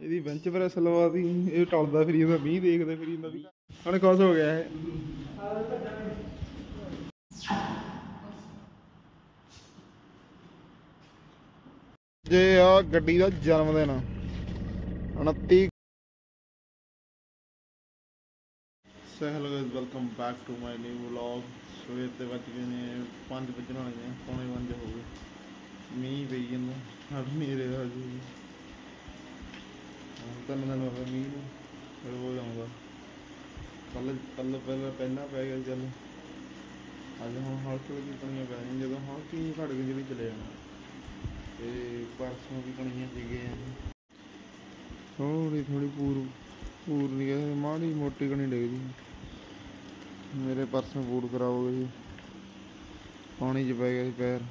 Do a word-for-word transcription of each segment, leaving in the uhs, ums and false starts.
ਇਹਦੀ bench press ਲਵਾਤੀ, ਇਹ ਟਲਦਾ ਫਿਰੀ ਜਾਂਦਾ, ਮੀਂਹ ਦੇਖਦੇ ਫਿਰੀ ਜਾਂਦਾ ਵੀ ਹੁਣ ਕੁਛ ਹੋ ਗਿਆ ਇਹ। ਜੇ ਆ ਗੱਡੀ ਦਾ ਜਨਮ ਦਿਨ ਉਨੱਤੀ ਸਹਿਲ guys, welcome back to my new vlog. ਸਵੇਰ ਤੇ ਵੱਜ ਗਏ ਨੇ ਪੰਜ ਵੱਜਣ ਵਾਲੇ ਨੇ, ਪੌਣੇ ਪੰਜ ਹੋ ਗਏ। ਮੀਂਹ ਪਈ ਜਾਂਦਾ, ਹਟ ਨਹੀਂ ਰਿਹਾ ਜੀ। ਤਿੰਨ ਦਿਨ ਹੋ ਗਏ ਮੀਂਹ ਨੂੰ, ਫਿਰ ਰੋਜ਼ ਆਉਂਦਾ। ਕੱਲ ਕੱਲ ਪਹਿਲਾਂ ਪਹਿਲਾਂ ਪੈ ਗਿਆ ਚੱਲ, ਅੱਜ ਹੁਣ ਹਲਕੀ ਹਲਕੀ ਕਣੀਆਂ ਪੈ ਰਹੀਆਂ। ਜਦੋਂ ਹਲਕੀ ਘੜ ਗਈ ਜਿਹੜੀ ਚਲੇ ਜਾਣਾ, ਤੇ ਪਰਸੋਂ ਵੀ ਕਣੀਆਂ ਸੀਗੇ ਥੋੜੀ ਥੋੜੀ ਪੂਰ ਪੂਰ ਨਹੀਂ ਗਏ, ਮਾੜੀ ਮੋਟੀ ਕਣੀ ਡਿੱਗਦੀ। ਮੇਰੇ ਪਰਸੋਂ ਬੂਟ ਖਰਾਬ ਹੋ ਗਏ ਸੀ, ਪਾਣੀ 'ਚ ਪੈ ਗਿਆ ਸੀ ਪੈਰ।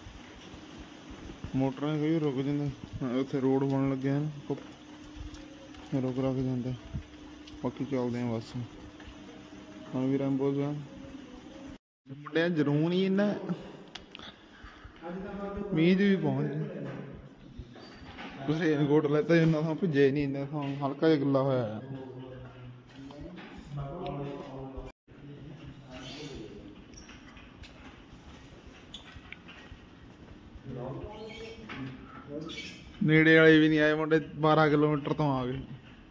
ਮੋਟਰਾਂ ਕਈ ਰੁਕ ਜਾਂਦਾ, ਉੱਥੇ ਰੋਡ ਬਣਨ ਲੱਗਿਆ ਨਾ, ਰੁਕ ਰੱਖ ਜਾਂਦਾ। ਬਾਕੀ ਚੱਲਦੇ ਆ ਬਸ। ਹੁਣ ਵੀ ਰੈਂਬੋ ਜਾ ਮੁੰਡਿਆਂ ਜਰੂਰ ਹੀ ਇੰਨਾ ਮੀਂਹ 'ਚ ਵੀ ਪਹੁੰਚ ਜਾ। ਰੇਨਕੋਟ ਲੈਤਾ ਇੰਨਾ ਥਾਂ ਭਿੱਜੇ ਨਹੀਂ, ਇੰਨਾ ਥਾਂ ਹਲਕਾ ਜਿਹਾ ਗਿੱਲਾ ਹੋਇਆ। ਨੇੜੇ ਵਾਲੇ ਵੀ ਨਹੀਂ ਆਏ ਮੁੰਡੇ, ਬਾਰਾਂ ਕਿਲੋਮੀਟਰ ਤੋਂ ਆ ਗਏ।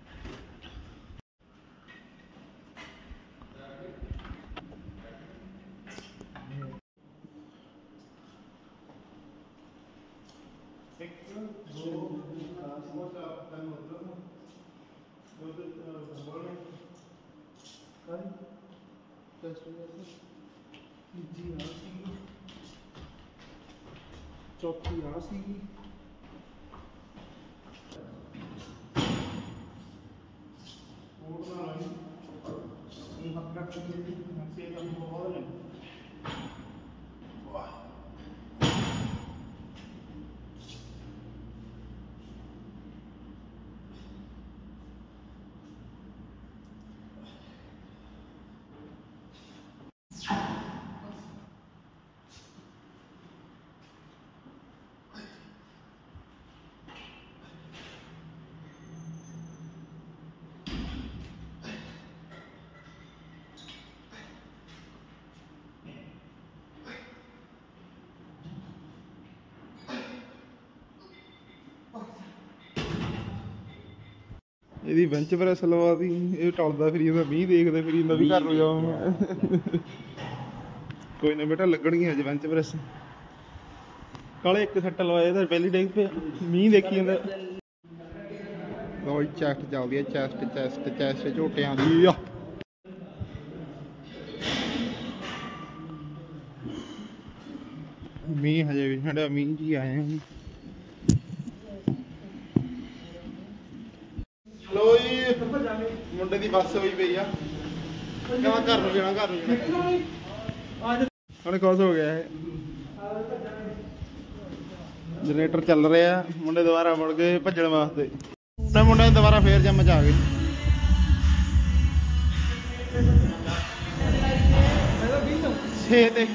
ਚੌਥੀ ਆ ਸੀਗੀ, ਇਹਦੀ ਬੈਂਚ ਪ੍ਰੈਸ ਲਵਾਤੀ, ਇਹ ਟਲਦਾ ਫਿਰੀ ਜਾਂਦਾ, ਮੀਂਹ ਦੇਖਦੇ ਫਿਰੀ ਜਾਂਦਾ ਵੀ ਘਰ ਨੂੰ ਜਾਵਾਂ। ਕੋਈ ਨਾ ਬੇਟਾ, ਲੱਗਣਗੀਆਂ ਅੱਜ ਬੈਂਚ ਪ੍ਰੈਸ। ਕਾਲੇ ਇੱਕ ਸੱਟ ਲਵਾਏ ਤਾਂ ਪਹਿਲੀ ਡਿੱਗ ਪਿਆ, ਮੀਂਹ ਦੇਖੀ ਜਾਂਦਾ। ਲਓ ਚੈਸਟ ਚੱਲਦੀ ਹੈ, ਚੈਸਟ ਚੈਸਟ ਚੈਸਟ ਝੋਟਿਆਂ ਦੀ ਆ। ਮੀਂਹ ਹਜੇ ਵੀ ਸਾਡਾ ਮੀਂਹ 'ਚ ਹੀ ਆਏ ਹਾਂ। ਲੋ ਜੀ, ਮੁੰਡੇ ਦੀ ਬੱਸ ਹੋਈ ਪਈ ਆ, ਕਹਿੰਦਾ ਘਰ ਨੂੰ ਜਾਣਾ, ਘਰ ਨੂੰ ਜਾਣਾ। ਹੁਣ ਕੁਛ ਹੋ ਗਿਆ ਇਹ। ਜਨਰੇਟਰ ਚੱਲ ਰਿਹਾ, ਮੁੰਡੇ ਦੁਬਾਰਾ ਮੁੜ ਗਏ ਭੱਜਣ ਵਾਸਤੇ। ਮੁੰਡੇ ਦੁਬਾਰਾ ਫੇਰ ਜੰਮ ਚ ਆ ਗਏ। ਛੇ ਤੇ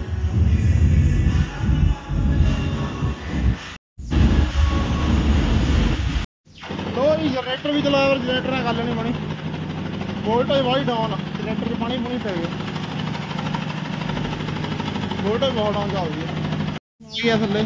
ਜਨਰੇਟਰ ਵੀ ਚਲਾਇਆ, ਪਰ ਜਨਰੇਟਰ ਨਾਲ ਗੱਲ ਨਹੀਂ ਬਣੀ। ਵੋਲਟੇਜ ਵਾਲੀ ਡਾਊਨ, ਜਨਰੇਟਰ 'ਚ ਪਾਣੀ ਪੂਣੀ ਪੈ ਗਿਆ, ਵੋਲਟੇਜ ਬਹੁਤ ਡਾਊਨ ਚੱਲਦੀ ਹੈ। ਥੱਲੇ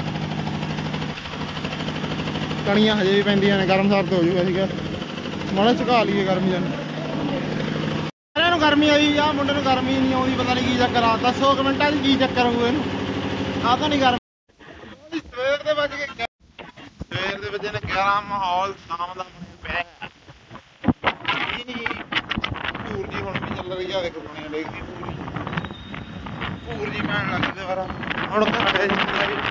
ਕਣੀਆਂ ਹਜੇ ਵੀ ਪੈਂਦੀਆਂ ਨੇ, ਗਰਮ ਸਰਦ ਹੋ ਜੂਗਾ ਸੀਗਾ। ਮਾੜਾ ਸੁਕਾ ਲਈਏ ਗਰਮੀ ਨੂੰ। ਸਾਰਿਆਂ ਨੂੰ ਗਰਮੀ ਆਈ ਆ, ਮੁੰਡੇ ਨੂੰ ਗਰਮੀ ਨਹੀਂ ਆਉਂਦੀ, ਪਤਾ ਨਹੀਂ ਕੀ ਚੱਕਰ ਆ। ਦੱਸੋ ਕਮੈਂਟਾਂ 'ਚ ਕੀ ਚੱਕਰ ਹੋਊ ਇਹਨੂੰ। ਆਹ ਤਾਂ ਨਹੀਂ ਗਰਮੀ। ਸਵੇਰ ਦੇ ਵੱਜ ਗਏ ਸਵੇਰ ਦੇ ਵਜੇ ਨੇ ਗਿਆਰਾਂ। ਮਾਹੌਲ ਸ਼ਾਮ ਦਾ ਬਣਿਆ ਪਿਆ। ਭੂਰ ਜੀ ਹੁਣ ਵੀ ਚੱਲ ਰਹੀ ਆ, ਦੇਖੋ ਬਣਿਆ ਡੇਗਦੀ ਪੂਰੀ ਭੂਰ ਜੀ ਪੈਣ ਲੱਗ ਗਈ ਦੁਬਾਰਾ। ਹੁਣ ਤਾਂ ਹਟਿਆ ਜੀ,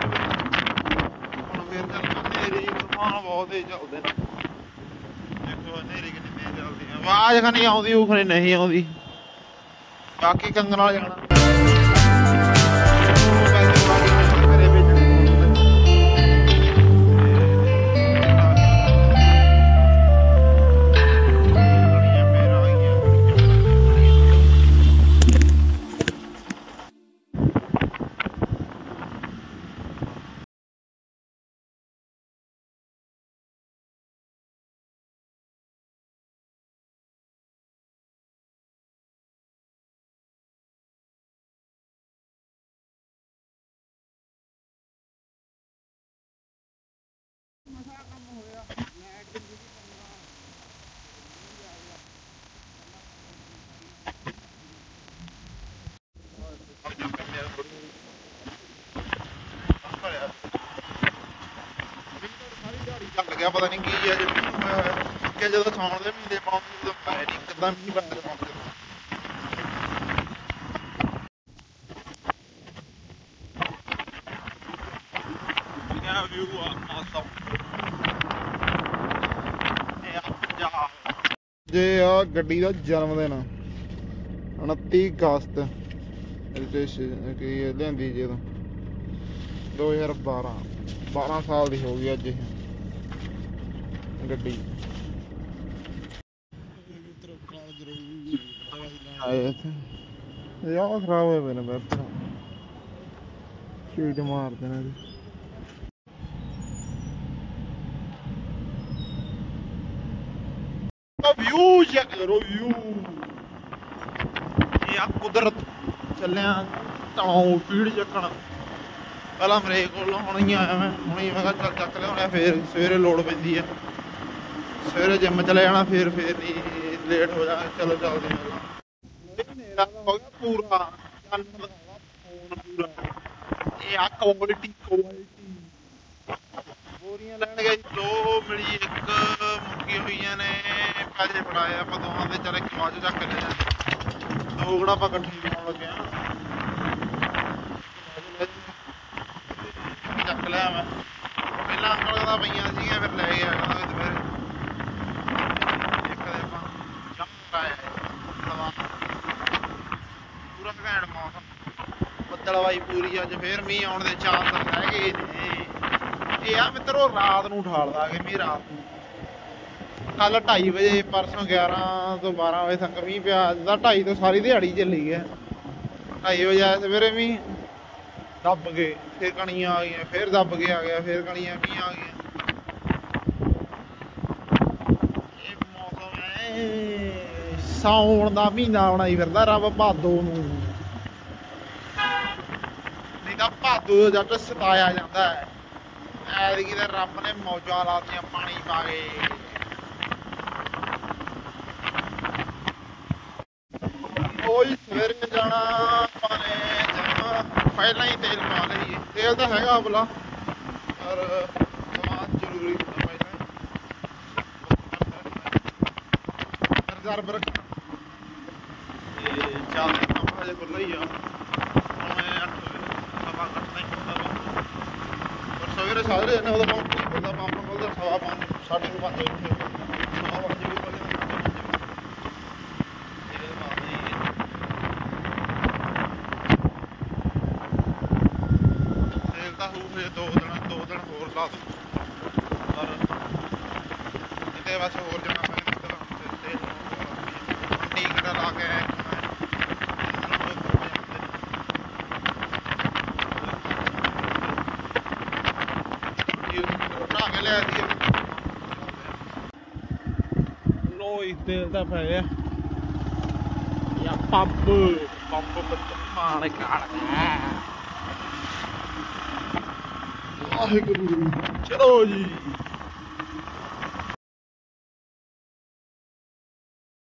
ਹੁਣ ਫੇਰ ਚੱਲ ਹਨੇਰੀ ਤੂਫਾਨ ਬਹੁਤ ਤੇਜ਼ ਚੱਲਦੇ ਨੇ। ਦੇਖੋ ਹਨੇਰੀ ਕਿੰਨੀ ਤੇਜ਼ ਚੱਲਦੀ ਆ, ਆਵਾਜ਼ ਖਨੀ ਆਉਂਦੀ ਉਹ ਖਨੀ ਨਹੀਂ ਆਉਂਦੀ। ਬਾਕੀ ਕੰਗਣਾ ਜਾਣਾ। ਗਿਆ ਪਤਾ ਨਹੀਂ ਕੀ ਆ ਜਦੋਂ ਹੋਇਆ ਹੋਇਆ ਕਿ ਜਦੋਂ ਸੌਣ ਦੇ ਮਹੀਨੇ ਪਾਉਂਦੇ ਜਦੋਂ ਪਾਇਆ ਨਹੀਂ ਕਿੱਦਾਂ ਮੀਂਹ ਬੰਦ ਪਾਉਂਦੇ ਵਿਊ ਆ ਮੌਸਮ ਇਹ ਆ ਪੰਜਾਬ ਜੇ ਆ ਗੱਡੀ ਦਾ ਜਨਮ ਦਿਨ ਉਨੱਤੀ ਅਗਸਤ ਰਜਿਸਟ੍ਰੇਸ਼ਨ ਕੀ ਲਿਆਂਦੀ ਜਦੋਂ ਦੋ ਹਜ਼ਾਰ ਬਾਰਾਂ ਬਾਰਾਂ ਸਾਲ ਦੀ ਹੋ ਗਈ ਅੱਜ ਇਹ ਗੱਡੀ ਆਏ ਇੱਥੇ ਯਾਰ ਖਰਾਬ ਹੋਏ ਪਏ ਨੇ ਬੈਠਾ ਚੀਟ ਮਾਰਦੇ ਨੇ ਇਹਦੀ ਵਿਊ ਚੈੱਕ ਕਰੋ ਵਿਊ ਇਹ ਆ ਕੁਦਰਤ ਚੱਲਿਆ ਤਣਾਉ ਪੀੜ ਚੱਕਣ ਪਹਿਲਾਂ ਮੇਰੇ ਕੋਲ ਹੁਣ ਹੀ ਆਇਆ ਮੈਂ ਹੁਣੇ ਮੈਂ ਕਿਹਾ ਚੱਲ ਚੱਕ ਲਿਆਉਣਾ ਫੇਰ ਸਵੇਰੇ ਲੋੜ ਪੈਂਦੀ ਆ ਸਵੇਰੇ ਜਿੰਮ ਚਲੇ ਜਾਣਾ ਫੇਰ ਫੇਰ ਨਹੀਂ ਲੇਟ ਹੋ ਜਾਣਾ ਚਲੋ ਚੱਲਦੇ ਹਾਂ ਹਨੇਰਾ ਤਾਂ ਹੋ ਗਿਆ ਪੂਰਾ ਚੰਨ ਦਾ ਫੋਨ ਪੂਰਾ ਇਹ ਆ ਕੁਆਲਿਟੀ ਕੁਆਲਿਟੀ ਬੋਰੀਆਂ ਲੈਣ ਗਏ ਦੋ ਮਿਲੀ ਇੱਕ ਮੁੱਕੀ ਹੋਈਆਂ ਨੇ ਪੈਸੇ ਫੜਾਏ ਆਪਾਂ ਦੋਵਾਂ ਦੇ ਚੱਲ ਇੱਕ ਬਾਅਦ ਚੱਕ ਲੈ ਜਾ ਦੋ ਕਿਹੜਾ ਆਪਾਂ ਇਕੱਠੀ ਲਾਉਣ ਲੱਗੇ ਆ ਚੱਕ ਲਿਆ ਮੈਂ ਪਹਿਲਾਂ ਅੰਕਲ ਦਾ ਪਈਆਂ ਸੀਗੀਆਂ ਫਿਰ ਲੈ ਗਿਆ ਕਹਿੰਦਾ ਦੁਪਹਿਰੇ ਇੱਕ ਦੇ ਆਪਾਂ ਜੰਮ ਕਰਾਇਆ ਪੂਰਾ ਘੈਂਟ ਮੌਸਮ ਬੱਦਲਵਾਈ ਪੂਰੀ ਅੱਜ ਫੇਰ ਮੀਂਹ ਆਉਣ ਦੇ ਚਾਂਸ ਹੈਗੇ ਨੇ ਇਹ ਆ ਮਿੱਤਰੋ ਰਾਤ ਨੂੰ ਉਠਾਲਦਾ ਕਿ ਮੀਂਹ ਰਾਤ ਨੂੰ ਕੱਲ ਢਾਈ ਵਜੇ ਪਰਸੋਂ ਗਿਆਰਾਂ ਤੋਂ ਬਾਰਾਂ ਵਜੇ ਤੱਕ ਮੀਂਹ ਪਿਆ ਅੱਜ ਦਾ ਢਾਈ ਤੋਂ ਸਾਰੀ ਦਿਹਾੜੀ ਚੱਲੀ ਗਿਆ ਢਾਈ ਵਜੇ ਆਇਆ ਸਵੇਰੇ ਮੀਂਹ ਦੱਬ ਗਏ ਫਿਰ ਕਣੀਆਂ ਆ ਗਈਆਂ ਫਿਰ ਦੱਬ ਕੇ ਆ ਗਿਆ ਫਿਰ ਕਣੀਆਂ ਮੀਂਹ ਆ ਗਈਆਂ ਇਹ ਮੌਸਮ ਹੈ ਸਾਉਣ ਦਾ ਮਹੀਨਾ ਬਣਾਈ ਫਿਰਦਾ ਰੱਬ ਭਾਦੋ ਨੂੰ ਨਹੀਂ ਤਾਂ ਭਾਦੋ ਜੱਟ ਸਤਾਇਆ ਜਾਂਦਾ ਹੈ ਐਤਕੀ ਤਾਂ ਰੱਬ ਨੇ ਮੌਜਾਂ ਲਾਤੀਆਂ ਪਾਣੀ ਪਾ ਕੇ ਕੋਈ ਸਵੇਰੇ ਜਾਣਾ ਆਪਾਂ ਨੇ ਜਾਣਾ ਪਹਿਲਾਂ ਹੀ ਤੇਲ ਪਾ ਲਈਏ ਤੇਲ ਤਾਂ ਹੈਗਾ ਬਲਾ ਪਰ ਸਮਾਨ ਜ਼ਰੂਰੀ ਹੁੰਦਾ ਪਹਿਲਾਂ ਰਿਜ਼ਰਵ ਰੱਖ ਤੇ ਚੱਲ ਕੰਮ ਹਜੇ ਖੁੱਲ੍ਹਾ ਹੀ ਆ ਹੁਣ ਅੱਠ ਵਜੇ ਸਵਾ ਕੱਟਣਾ ਹੀ ਹੁੰਦਾ ਵਾ ਪਰ ਸਵੇਰੇ ਸਾਰੇ ਨੇ ਉਹਦਾ ਪੰਪ ਨਹੀਂ ਖੁੱਲ੍ਹਦਾ ਪੰਪ ਖੁੱਲ੍ਹਦਾ ਸਵਾ ਪੰਜ ਸਾਢੇ ਕੁ ਪੰਜ ਵਜੇ ਸਵਾ ਪੰਜ ਵਜੇ ਪਹਿਲੇ ਦੋ ਦਿਨ ਦੋ ਦਿਨ ਹੋਰ ਲਾ ਦੂ ਪਰ ਕਿਤੇ ਬਸ ਹੋਰ ਜਾਣਾ ਪੈ ਟਿਕਟ ਲਾ ਕੇ ਬਣਾ ਕੇ ਲਿਆ ਦੀ ਲੋ ਇੱਥੇ ਤਾਂ ਪੈ ਗਿਆ ਯਾ ਪੰਪ ਪੰਪ ਬੱਤ ਮਾਰ ਕਾੜ ਵਾਹਿਗੁਰੂ ਚਲੋ ਜੀ।